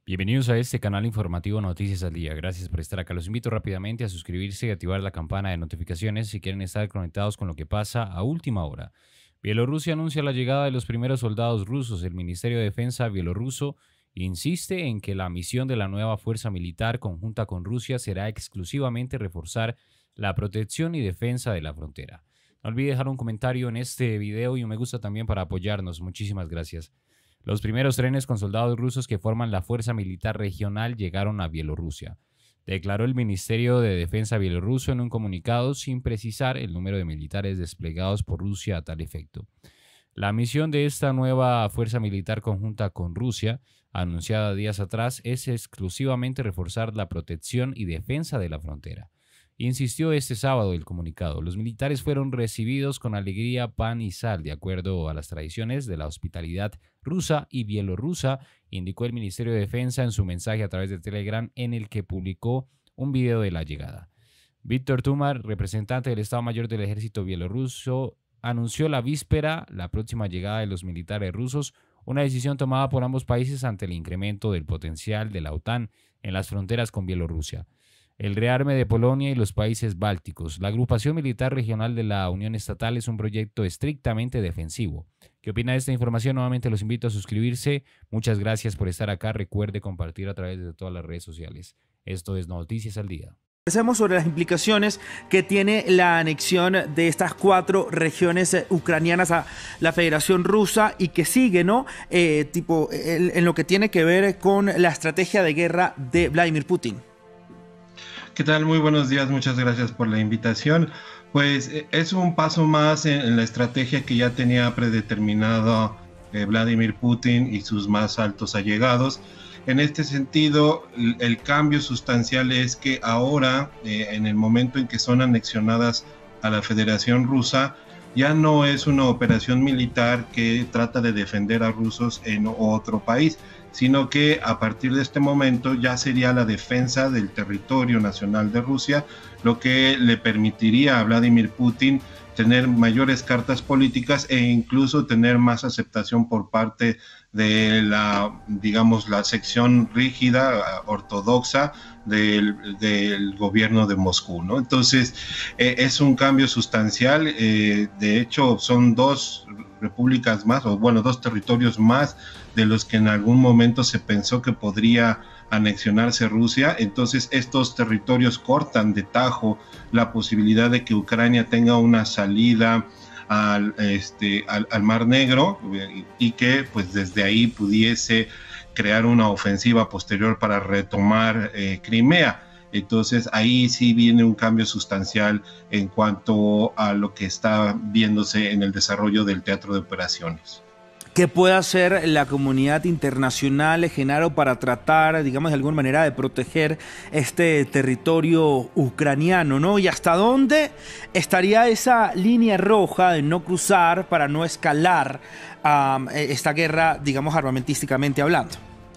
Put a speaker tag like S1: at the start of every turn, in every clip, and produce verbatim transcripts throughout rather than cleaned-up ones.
S1: Bienvenidos a este canal informativo Noticias al Día. Gracias por estar acá. Los invito rápidamente a suscribirse y activar la campana de notificaciones si quieren estar conectados con lo que pasa a última hora. Bielorrusia anuncia la llegada de los primeros soldados rusos. El Ministerio de Defensa bielorruso insiste en que la misión de la nueva fuerza militar conjunta con Rusia será exclusivamente reforzar la protección y defensa de la frontera. No olvide dejar un comentario en este video y un me gusta también para apoyarnos. Muchísimas gracias. Los primeros trenes con soldados rusos que forman la Fuerza Militar Regional llegaron a Bielorrusia, declaró el Ministerio de Defensa bielorruso en un comunicado sin precisar el número de militares desplegados por Rusia a tal efecto. La misión de esta nueva Fuerza Militar conjunta con Rusia, anunciada días atrás, es exclusivamente reforzar la protección y defensa de la frontera. Insistió este sábado el comunicado. Los militares fueron recibidos con alegría, pan y sal, de acuerdo a las tradiciones de la hospitalidad rusa y bielorrusa, indicó el Ministerio de Defensa en su mensaje a través de Telegram, en el que publicó un video de la llegada. Víctor Tumar, representante del Estado Mayor del Ejército bielorruso, anunció la víspera la próxima llegada de los militares rusos, una decisión tomada por ambos países ante el incremento del potencial de la OTAN en las fronteras con Bielorrusia, el rearme de Polonia y los países bálticos. La agrupación militar regional de la Unión Estatal es un proyecto estrictamente defensivo. ¿Qué opina de esta información? Nuevamente los invito a suscribirse. Muchas gracias por estar acá. Recuerde compartir a través de todas las redes sociales. Esto es Noticias al Día.
S2: Conversemos sobre las implicaciones que tiene la anexión de estas cuatro regiones ucranianas a la Federación Rusa y que sigue, ¿no? Eh, tipo, en, en lo que tiene que ver con la estrategia de guerra de Vladimir Putin.
S3: ¿Qué tal? Muy buenos días, muchas gracias por la invitación. Pues es un paso más en, en la estrategia que ya tenía predeterminado eh, Vladimir Putin y sus más altos allegados. En este sentido, el, el cambio sustancial es que ahora, eh, en el momento en que son anexionadas a la Federación Rusa, ya no es una operación militar que trata de defender a rusos en otro país, sino que a partir de este momento ya sería la defensa del territorio nacional de Rusia, lo que le permitiría a Vladimir Putin tener mayores cartas políticas e incluso tener más aceptación por parte de la, digamos, la sección rígida, ortodoxa del, del gobierno de Moscú, ¿no? Entonces, eh, es un cambio sustancial. Eh, de hecho, son dos repúblicas más, o bueno, dos territorios más de los que en algún momento se pensó que podría anexionarse Rusia. Entonces estos territorios cortan de tajo la posibilidad de que Ucrania tenga una salida al, este, al, al Mar Negro y que pues desde ahí pudiese crear una ofensiva posterior para retomar eh, Crimea. Entonces ahí sí viene un cambio sustancial en cuanto a lo que está viéndose en el desarrollo del teatro de operaciones.
S2: ¿Qué puede hacer la comunidad internacional, Genaro, para tratar, digamos, de alguna manera de proteger este territorio ucraniano, ¿no? ¿Y hasta dónde estaría esa línea roja de no cruzar para no escalar um, esta guerra, digamos, armamentísticamente hablando?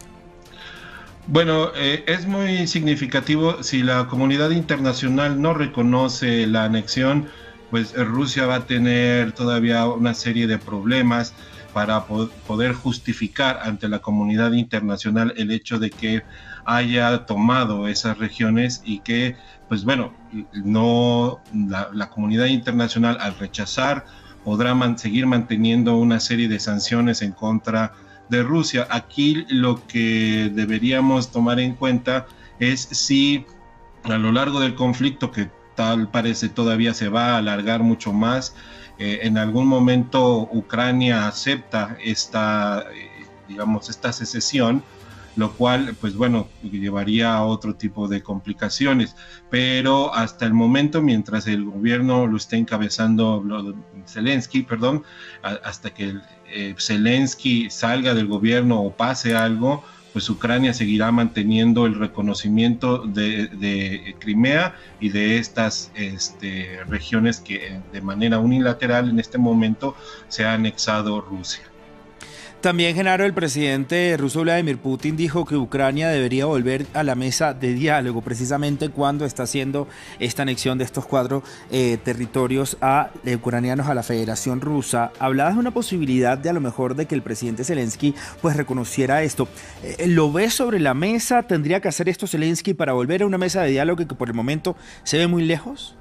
S3: Bueno, eh, es muy significativo. Si la comunidad internacional no reconoce la anexión, pues Rusia va a tener todavía una serie de problemas para poder justificar ante la comunidad internacional el hecho de que haya tomado esas regiones y que, pues bueno, no la, la comunidad internacional al rechazar podrá man, seguir manteniendo una serie de sanciones en contra de Rusia. Aquí lo que deberíamos tomar en cuenta es si a lo largo del conflicto, que tal parece todavía se va a alargar mucho más, Eh, en algún momento Ucrania acepta esta, eh, digamos, esta secesión, lo cual, pues bueno, llevaría a otro tipo de complicaciones. Pero hasta el momento, mientras el gobierno lo esté encabezando Zelensky, perdón, a, hasta que eh, Zelensky salga del gobierno o pase algo, pues Ucrania seguirá manteniendo el reconocimiento de, de Crimea y de estas este, regiones que de manera unilateral en este momento se ha anexado Rusia.
S2: También, Genaro, el presidente ruso Vladimir Putin dijo que Ucrania debería volver a la mesa de diálogo, precisamente cuando está haciendo esta anexión de estos cuatro eh, territorios a, eh, ucranianos a la Federación Rusa. Hablabas de una posibilidad de a lo mejor de que el presidente Zelensky pues reconociera esto. Eh, ¿Lo ves sobre la mesa? ¿Tendría que hacer esto Zelensky para volver a una mesa de diálogo que por el momento se ve muy lejos?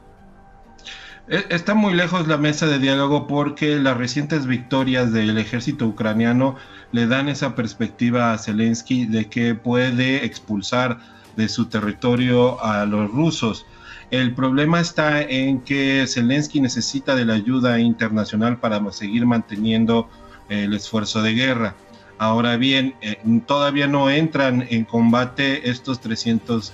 S3: Está muy lejos la mesa de diálogo porque las recientes victorias del ejército ucraniano le dan esa perspectiva a Zelensky de que puede expulsar de su territorio a los rusos. El problema está en que Zelensky necesita de la ayuda internacional para seguir manteniendo el esfuerzo de guerra. Ahora bien, eh, todavía no entran en combate estos trescientos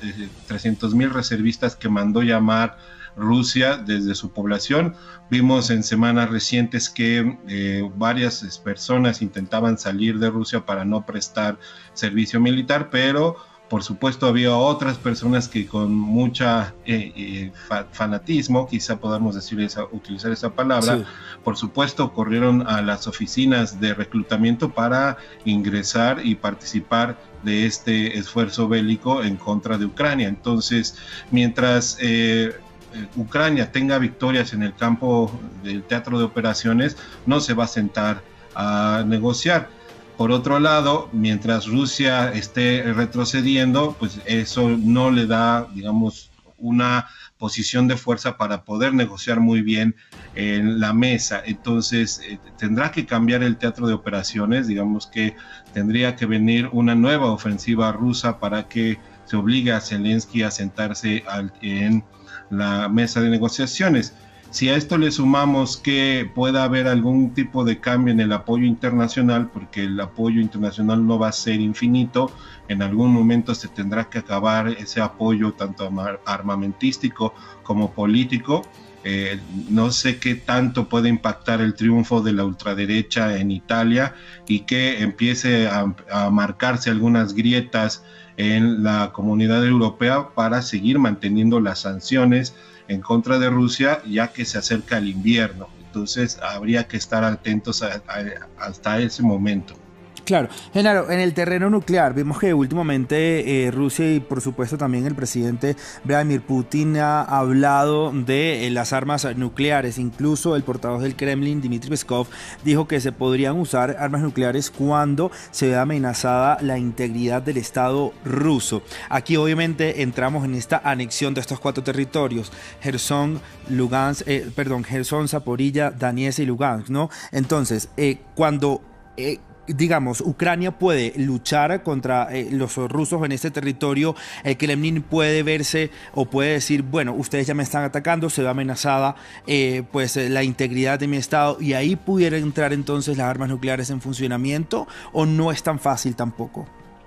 S3: mil reservistas que mandó llamar Rusia desde su población. Vimos en semanas recientes que eh, varias personas intentaban salir de Rusia para no prestar servicio militar, pero por supuesto había otras personas que con mucha eh, eh, fa fanatismo, quizá podamos decir esa, utilizar esa palabra, sí. Por supuesto corrieron a las oficinas de reclutamiento para ingresar y participar de este esfuerzo bélico en contra de Ucrania. Entonces, mientras eh, Ucrania tenga victorias en el campo del teatro de operaciones, no se va a sentar a negociar. Por otro lado, mientras Rusia esté retrocediendo, pues eso no le da, digamos, una posición de fuerza para poder negociar muy bien en la mesa. Entonces, eh, tendrá que cambiar el teatro de operaciones, digamos que tendría que venir una nueva ofensiva rusa para que se obligue a Zelensky a sentarse al, en la mesa de negociaciones. Si a esto le sumamos que pueda haber algún tipo de cambio en el apoyo internacional, porque el apoyo internacional no va a ser infinito, en algún momento se tendrá que acabar ese apoyo tanto armamentístico como político. Eh, no sé qué tanto puede impactar el triunfo de la ultraderecha en Italia y que empiece a, a marcarse algunas grietas en la comunidad europea para seguir manteniendo las sanciones en contra de Rusia, ya que se acerca el invierno. Entonces habría que estar atentos a, a, hasta ese momento.
S2: Claro, Genaro, en el terreno nuclear vemos que últimamente eh, Rusia y por supuesto también el presidente Vladimir Putin ha hablado de eh, las armas nucleares. Incluso el portavoz del Kremlin, Dmitry Peskov, dijo que se podrían usar armas nucleares cuando se vea amenazada la integridad del Estado ruso. Aquí obviamente entramos en esta anexión de estos cuatro territorios, Gerson, Lugansk, eh, perdón, Gerson, Zaporilla, Donetsk y Lugansk, ¿no? Entonces, eh, cuando... Eh, digamos, Ucrania puede luchar contra eh, los rusos en este territorio, el Kremlin puede verse o puede decir, bueno, ustedes ya me están atacando, se ve amenazada eh, pues eh, la integridad de mi estado, y ahí pudiera entrar entonces las armas nucleares en funcionamiento, o no es tan fácil tampoco.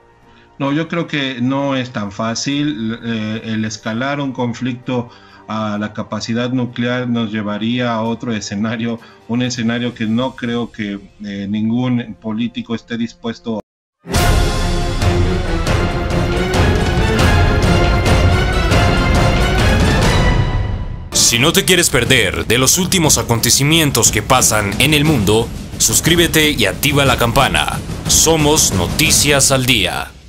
S3: No, yo creo que no es tan fácil. Eh, el escalar un conflicto a la capacidad nuclear nos llevaría a otro escenario, un escenario que no creo que eh, ningún político esté dispuesto a.
S1: Si no te quieres perder de los últimos acontecimientos que pasan en el mundo, suscríbete y activa la campana. Somos Noticias al Día.